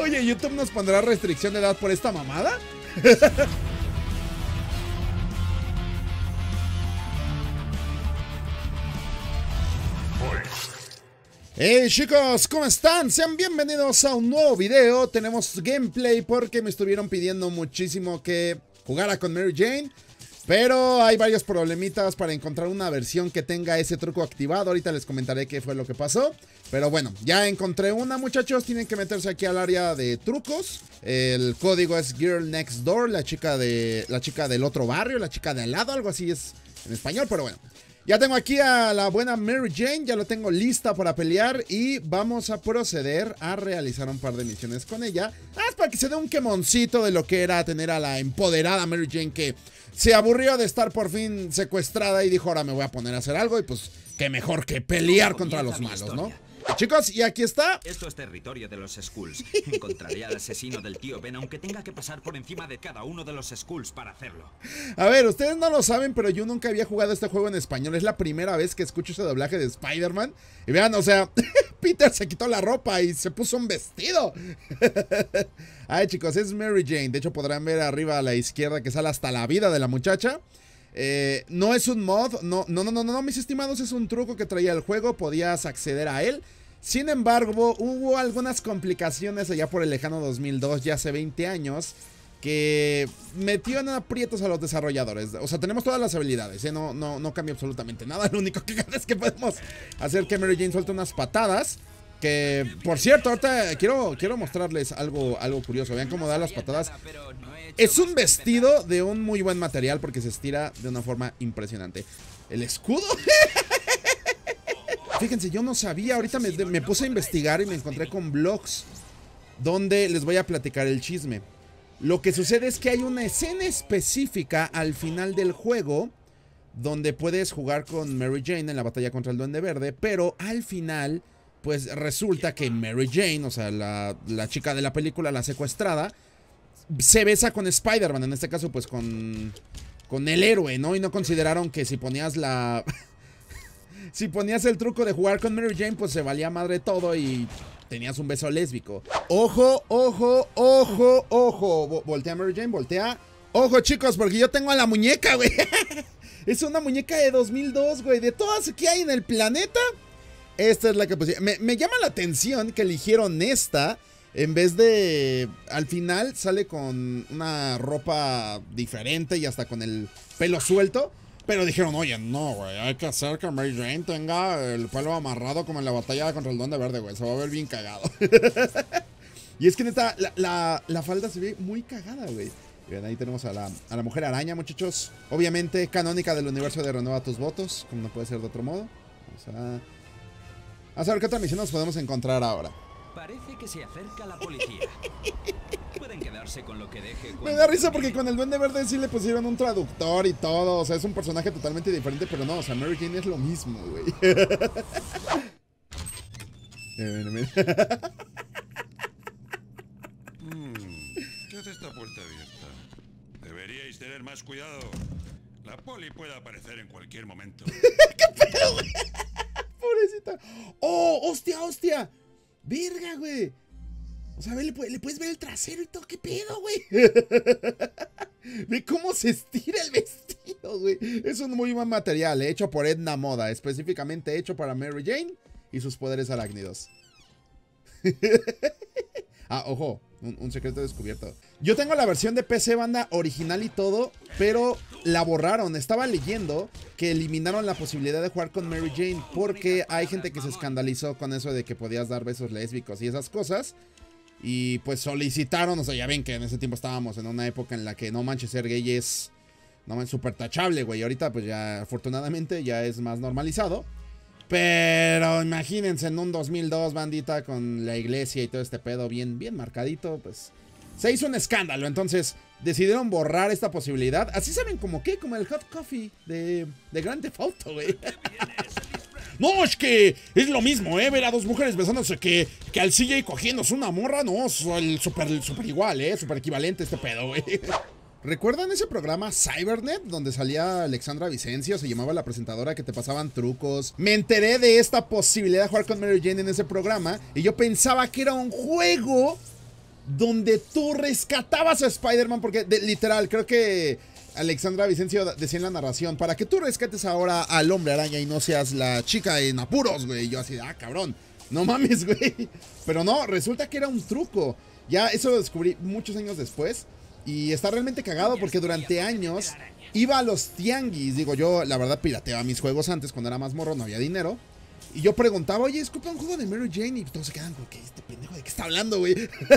Oye, ¿YouTube nos pondrá restricción de edad por esta mamada? Hey chicos, ¿cómo están? Sean bienvenidos a un nuevo video. Tenemos gameplay porque me estuvieron pidiendo muchísimo que jugara con Mary Jane, pero hay varios problemitas para encontrar una versión que tenga ese truco activado. Ahorita les comentaré qué fue lo que pasó. Pero bueno, ya encontré una, muchachos. Tienen que meterse aquí al área de trucos. El código es Girl Next Door, la chica del otro barrio, la chica de al lado, algo así es en español, pero bueno. Ya tengo aquí a la buena Mary Jane, ya lo tengo lista para pelear y vamos a proceder a realizar un par de misiones con ella. Para que se dé un quemoncito de lo que era tener a la empoderada Mary Jane, que se aburrió de estar por fin secuestrada y dijo, ahora me voy a poner a hacer algo y pues qué mejor que pelear contra los malos, ¿no? Chicos, y aquí está. Esto es territorio de los Skulls. Encontraré al asesino del tío Ben, aunque tenga que pasar por encima de cada uno de los Skulls para hacerlo. A ver, ustedes no lo saben, pero yo nunca había jugado este juego en español. Es la primera vez que escucho ese doblaje de Spider-Man. Y vean, o sea, Peter se quitó la ropa y se puso un vestido. Ay, chicos, es Mary Jane. De hecho, podrán ver arriba a la izquierda que sale hasta la vida de la muchacha. No es un mod, no, mis estimados, es un truco que traía el juego, podías acceder a él. Sin embargo, hubo algunas complicaciones allá por el lejano 2002, ya hace 20 años, que metió en aprietos a los desarrolladores. O sea, tenemos todas las habilidades, no cambia absolutamente nada. Lo único que es que podemos hacer que Mary Jane suelte unas patadas. Que, por cierto, ahorita quiero mostrarles algo curioso. Vean cómo da las patadas. Es un vestido de un muy buen material porque se estira de una forma impresionante. ¿El escudo? Fíjense, yo no sabía. Ahorita me puse a investigar y me encontré con blogs donde les voy a platicar el chisme. Lo que sucede es que hay una escena específica al final del juego donde puedes jugar con Mary Jane en la batalla contra el Duende Verde, pero al final pues resulta que Mary Jane, o sea, la chica de la película, la secuestrada, se besa con Spider-Man, en este caso pues con el héroe, ¿no? Y no consideraron que si ponías si ponías el truco de jugar con Mary Jane, pues se valía madre todo y tenías un beso lésbico. Ojo, ojo, ojo, ojo. Voltea Mary Jane, voltea. Ojo, chicos, porque yo tengo a la muñeca, güey. Es una muñeca de 2002, güey. De todas que hay en el planeta, esta es la que pusieron. Me llama la atención que eligieron esta en vez de... Al final sale con una ropa diferente y hasta con el pelo suelto. Pero dijeron, oye, no, güey, hay que hacer que Mary Jane tenga el pelo amarrado como en la batalla contra el Duende Verde, güey. Se va a ver bien cagado. Y es que neta, la falda se ve muy cagada, güey. Bien, ahí tenemos a la Mujer Araña, muchachos. Obviamente, canónica del universo de Renueva tus votos, como no puede ser de otro modo. Vamos a ver qué otra misión nos podemos encontrar ahora. Parece que se acerca la policía. Pueden quedarse con lo que deje. Me da risa porque con el Duende Verde sí le pusieron un traductor y todo. O sea, es un personaje totalmente diferente, pero no, o sea, Mary Jane es lo mismo, güey. Mira. ¿Qué hace esta puerta abierta? Deberíais tener más cuidado. La poli puede aparecer en cualquier momento. ¿Qué pedo, güey? Pobrecita. ¡Oh, hostia! ¡Verga, güey! O sea, le puedes ver el trasero y todo. ¿Qué pedo, güey? Ve cómo se estira el vestido, güey. Es un muy buen material, hecho por Edna Moda. Específicamente hecho para Mary Jane y sus poderes arácnidos. Ojo, un secreto descubierto. Yo tengo la versión de PC, banda, original y todo, pero la borraron. Estaba leyendo que eliminaron la posibilidad de jugar con Mary Jane porque hay gente que se escandalizó con eso de que podías dar besos lésbicos y esas cosas. Y pues solicitaron, o sea, ya ven que en ese tiempo estábamos en una época en la que no manches, ser gay es súper tachable, güey. Ahorita pues ya afortunadamente ya es más normalizado. Pero imagínense en un 2002, bandita, con la iglesia y todo este pedo bien marcadito, pues se hizo un escándalo. Entonces decidieron borrar esta posibilidad. Así saben como el hot coffee de Grand Theft Auto, güey. No, es que es lo mismo, ver a dos mujeres besándose que al CJ cogiéndose una morra. No, es súper igual, súper equivalente este pedo, güey. ¿Recuerdan ese programa Cybernet donde salía Alexandra Vicencio? Se llamaba la presentadora, que te pasaban trucos. Me enteré de esta posibilidad de jugar con Mary Jane en ese programa y yo pensaba que era un juego donde tú rescatabas a Spider-Man, porque literal, creo que Alexandra Vicencio decía en la narración, para que tú rescates ahora al Hombre Araña y no seas la chica en apuros, güey. Y yo así, cabrón, no mames, güey. Pero no, resulta que era un truco. Ya eso lo descubrí muchos años después. Y está realmente cagado porque durante años iba a los tianguis. Digo, yo la verdad pirateaba mis juegos antes cuando era más morro, no había dinero. Y yo preguntaba, oye, escupa un juego de Mary Jane. Y todos se quedan como, ¿qué este pendejo de qué está hablando, güey?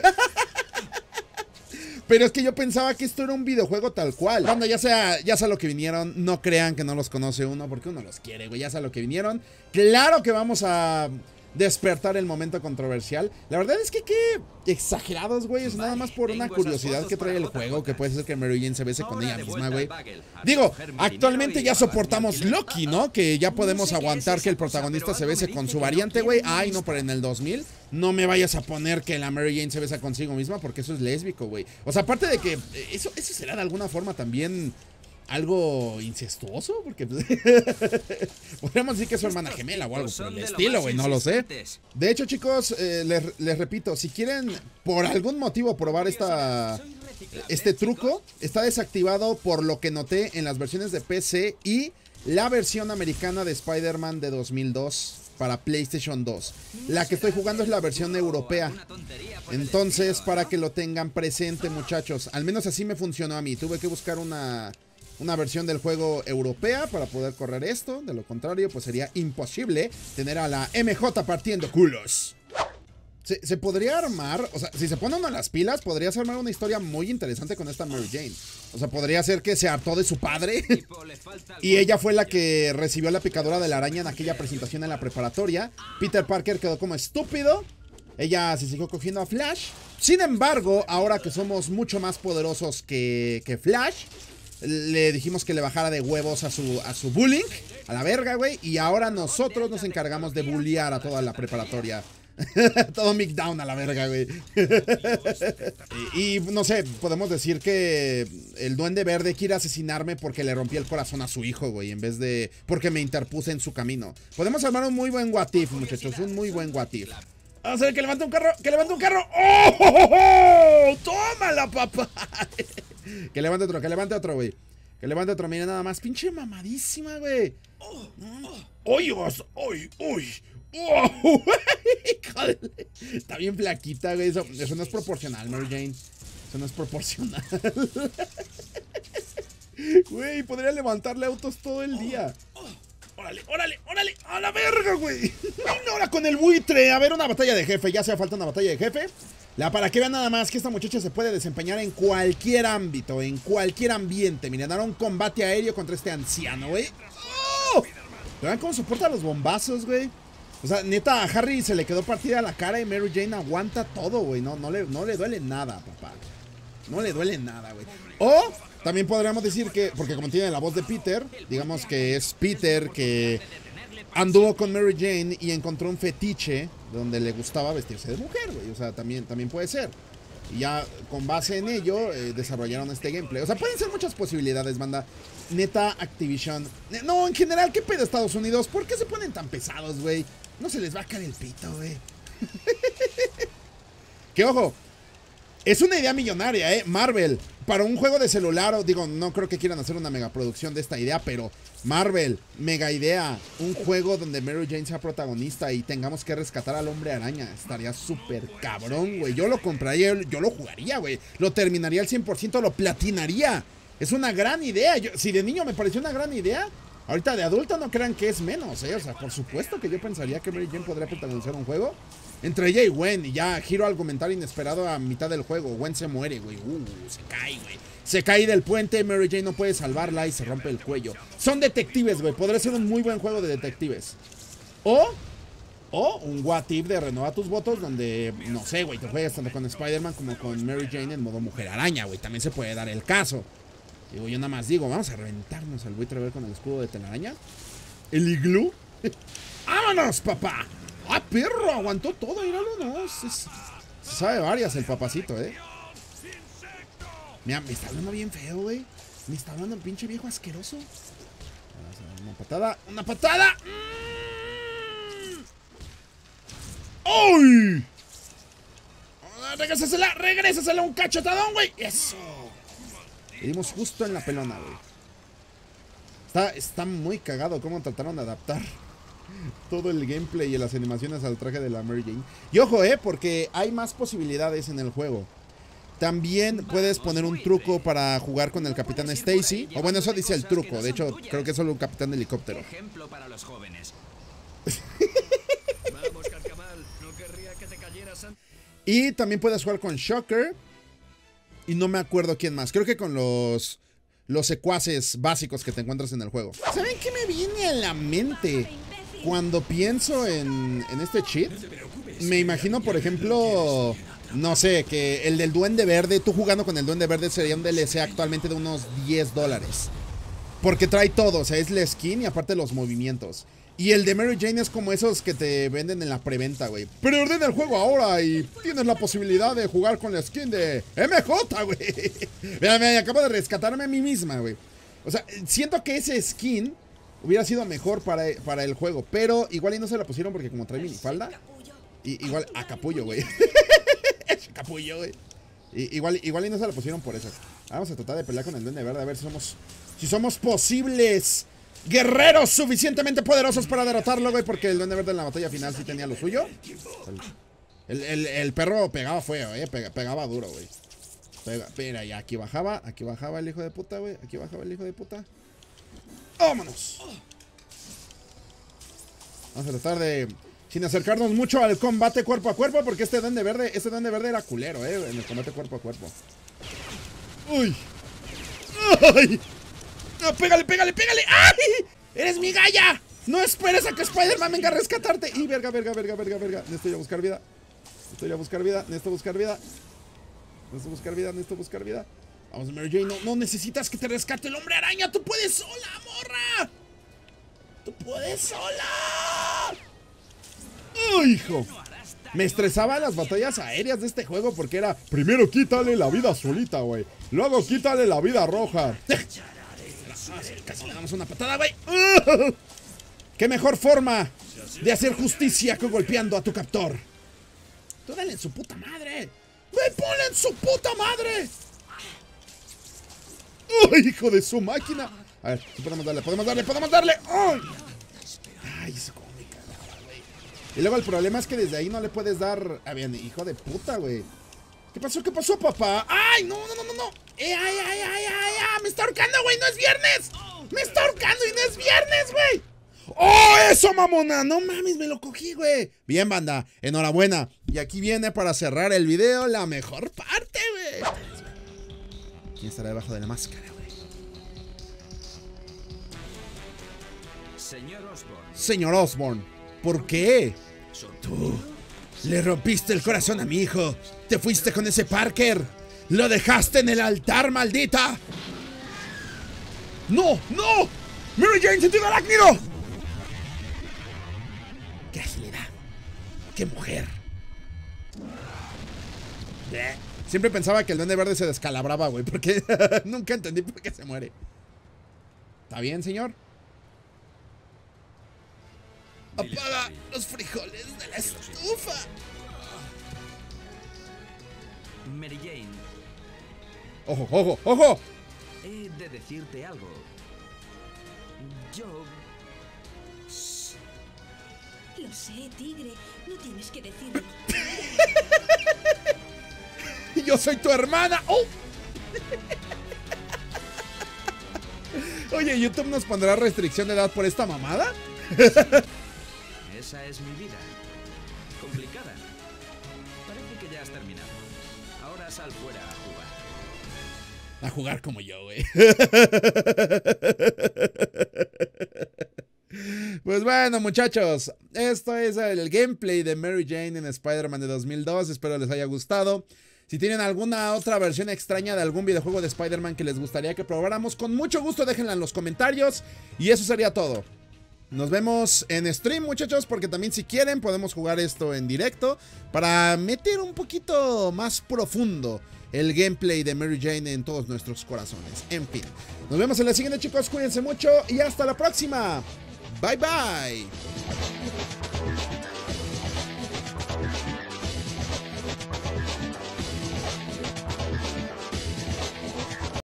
Pero es que yo pensaba que esto era un videojuego tal cual. Cuando ya sea lo que vinieron, no crean que no los conoce uno, porque uno los quiere, güey. Ya sea lo que vinieron. Claro que vamos a despertar el momento controversial. La verdad es que qué exagerados, güey. Es nada más por una curiosidad que trae el juego, que puede ser que Mary Jane se bese con ella misma, güey. Digo, actualmente ya soportamos Loki, ¿no? Que ya podemos aguantar que el protagonista se bese con su variante, güey. Ay, no, pero en el 2000 no me vayas a poner que la Mary Jane se besa consigo misma, porque eso es lésbico, güey. O sea, aparte de que eso será de alguna forma también algo incestuoso, porque podríamos decir que es su hermana gemela o algo por el estilo, güey, no lo sé. De hecho, chicos, les repito, si quieren por algún motivo probar este truco, está desactivado por lo que noté en las versiones de PC y la versión americana de Spider-Man de 2002 para PlayStation 2. La que estoy jugando es la versión europea. Entonces, para que lo tengan presente, muchachos, al menos así me funcionó a mí. Tuve que buscar una versión del juego europea para poder correr esto. De lo contrario, pues sería imposible tener a la MJ partiendo culos. Se podría armar, o sea, si se pone uno las pilas, podrías armar una historia muy interesante con esta Mary Jane. O sea, podría ser que se hartó de su padre y ella fue la que recibió la picadura de la araña en aquella presentación en la preparatoria. Peter Parker quedó como estúpido. Ella se siguió cogiendo a Flash. Sin embargo, ahora que somos mucho más poderosos que Flash, le dijimos que le bajara de huevos a su bullying, a la verga, güey. Y ahora nosotros nos encargamos de bullear a toda la preparatoria. Todo Mick Down a la verga, güey. y no sé, podemos decir que el Duende Verde quiere asesinarme porque le rompí el corazón a su hijo, güey, en vez de porque me interpuse en su camino. Podemos armar un muy buen what if, muchachos, un muy buen what if. Vamos a ver, que levante un carro, que levante un carro. ¡Oh! ¡Oh, oh, oh! ¡Tómala, papá! Que levante otro, güey. Que levante otro, mira nada más. Pinche mamadísima, güey. ¡Uy, uy, uy! ¡Oh! Está bien flaquita, güey. Eso no es proporcional, Mary Jane. Eso no es proporcional. Güey, podría levantarle autos todo el día. ¡Órale, órale, órale! ¡A la verga, güey! ¡Ahora con el buitre! A ver, una batalla de jefe. Ya hace falta una batalla de jefe. Para que vean nada más que esta muchacha se puede desempeñar en cualquier ámbito, en cualquier ambiente. Miren, dará un combate aéreo contra este anciano, güey. ¡Oh! ¿Vean cómo soporta los bombazos, güey? O sea, neta, a Harry se le quedó partida la cara y Mary Jane aguanta todo, güey. No le duele nada, papá. No le duele nada, güey. O también podríamos decir que, porque como tiene la voz de Peter, digamos que es Peter que anduvo con Mary Jane y encontró un fetiche donde le gustaba vestirse de mujer, güey. O sea, también puede ser. Y ya con base en ello desarrollaron este gameplay. O sea, pueden ser muchas posibilidades, banda. Neta, Activision. No, en general, ¿qué pedo Estados Unidos? ¿Por qué se ponen tan pesados, güey? No se les va a caer el pito, güey. Que ojo, es una idea millonaria, Marvel, para un juego de celular, digo, no creo que quieran hacer una megaproducción de esta idea, pero Marvel, mega idea, un juego donde Mary Jane sea protagonista y tengamos que rescatar al Hombre Araña, estaría súper cabrón, güey. Yo lo compraría, yo lo jugaría, güey. Lo terminaría al 100%, lo platinaría. Es una gran idea. Si de niño me pareció una gran idea, ahorita de adulta no crean que es menos, O sea, por supuesto que yo pensaría que Mary Jane podría protagonizar un juego entre ella y Gwen, y ya giro argumental inesperado a mitad del juego. Gwen se muere, güey. Se cae, güey. Se cae del puente, Mary Jane no puede salvarla y se rompe el cuello. Son detectives, güey. Podría ser un muy buen juego de detectives. O un what if de renova tus votos, donde, no sé, güey, te juegas tanto con Spider-Man como con Mary Jane en modo mujer araña, güey. También se puede dar el caso. Digo, yo nada más digo, vamos a reventarnos al buitre a ver con el escudo de telaraña. El iglú. ¡Vámonos, papá! ¡Ah, perro! Aguantó todo, míralo, no. Se sabe varias el papacito, Mira, me está hablando bien feo, güey. Me está hablando el pinche viejo asqueroso. Una patada, una patada. ¡Ay! Regrésasela, regrésasela un cachetadón, güey. Eso. Le dimos justo en la pelona, güey. Está muy cagado cómo trataron de adaptar todo el gameplay y las animaciones al traje de la Mary Jane. Y ojo, porque hay más posibilidades en el juego. También puedes poner un truco para jugar con el Capitán Stacy. O bueno, eso dice el truco. De hecho, creo que es solo un capitán de helicóptero. Ejemplo para los jóvenes. Vamos, Carcamal, no querría que te cayeras antes. Y también puedes jugar con Shocker. Y no me acuerdo quién más. Creo que con los secuaces básicos que te encuentras en el juego. ¿Saben qué me viene a la mente cuando pienso en este cheat? Me imagino, por ejemplo, no sé, que el del Duende Verde, tú jugando con el Duende Verde sería un DLC actualmente de unos $10. Porque trae todo, o sea, es la skin y aparte los movimientos. Y el de Mary Jane es como esos que te venden en la preventa, güey. Preordena el juego ahora y tienes la posibilidad de jugar con la skin de MJ, güey. Mira, acabo de rescatarme a mí misma, güey. O sea, siento que ese skin hubiera sido mejor para el juego. Pero igual y no se la pusieron porque como trae minifalda. Igual a Capullo, güey. Es Capullo, güey. Igual y no se la pusieron por eso. Vamos a tratar de pelear con el Duende Verde a ver si somos posibles guerreros suficientemente poderosos para derrotarlo, güey. Porque el Duende Verde en la batalla final sí tenía lo suyo. El perro pegaba feo, pegaba duro, güey. Mira, ya aquí bajaba el hijo de puta, güey. Aquí bajaba el hijo de puta. ¡Vámonos! Vamos a tratar de... sin acercarnos mucho al combate cuerpo a cuerpo. Porque este Duende Verde era culero, en el combate cuerpo a cuerpo. ¡Uy! ¡Ay! ¡No, pégale! ¡Ay! ¡Eres mi galla! ¡No esperes a que Spider-Man venga a rescatarte! ¡Y verga! Necesito ir a buscar vida. Necesito buscar vida. Vamos, Mary Jane. No necesitas que te rescate el Hombre Araña. ¡Tú puedes sola, morra! ¡Tú puedes sola! ¡Uy, hijo! Me estresaba las batallas aéreas de este juego porque era... primero quítale la vida azulita, güey. Luego quítale la vida roja. Casi le damos una patada, güey. ¡Qué mejor forma de hacer justicia que golpeando a tu captor! ¡Tú dale en su puta madre! ¡Güey, ponle en su puta madre! ¡Uy, hijo de su máquina! A ver, podemos darle. ¡Ay! ¡Ay, eso como me cagaba, güey! Y luego el problema es que desde ahí no le puedes dar... Ah, bien, hijo de puta, güey. ¿Qué pasó, papá? ¡Ay, no! ¡Ay! ¡Me está ahorcando, güey! ¡No es viernes! ¡Me está ahorcando y no es viernes, güey! ¡Oh, eso, mamona! ¡No mames, me lo cogí, güey! Bien, banda, enhorabuena. Y aquí viene para cerrar el video la mejor parte, güey. ¿Quién estará debajo de la máscara, güey? Señor Osborn, ¿por qué? Tú le rompiste el corazón a mi hijo. Te fuiste con ese Parker. Lo dejaste en el altar, maldita. ¡No! ¡Mary Jane, sentido arácnido! ¡Qué agilidad! ¡Qué mujer! Siempre pensaba que el Duende Verde se descalabraba, güey, porque nunca entendí por qué se muere. ¿Está bien, señor? Apaga los frijoles de la estufa. Mary Jane. ¡Ojo! He de decirte algo. Yo... Lo sé, tigre. No tienes que decirlo. ¡Yo soy tu hermana! ¡Oh! Oye, ¿YouTube nos pondrá restricción de edad por esta mamada? Esa es mi vida. Complicada. Parece que ya has terminado. Ahora sal fuera a jugar. A jugar como yo, güey. Pues bueno, muchachos, esto es el gameplay de Mary Jane en Spider-Man de 2002. Espero les haya gustado. Si tienen alguna otra versión extraña de algún videojuego de Spider-Man que les gustaría que probáramos, con mucho gusto déjenla en los comentarios. Y eso sería todo. Nos vemos en stream, muchachos, porque también si quieren podemos jugar esto en directo para meter un poquito más profundo el gameplay de Mary Jane en todos nuestros corazones. En fin, nos vemos en la siguiente, chicos. Cuídense mucho y hasta la próxima. Bye, bye.